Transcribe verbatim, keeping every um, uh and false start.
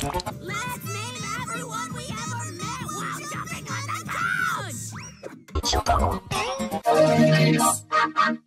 Let's name everyone we ever met while jumping on the couch!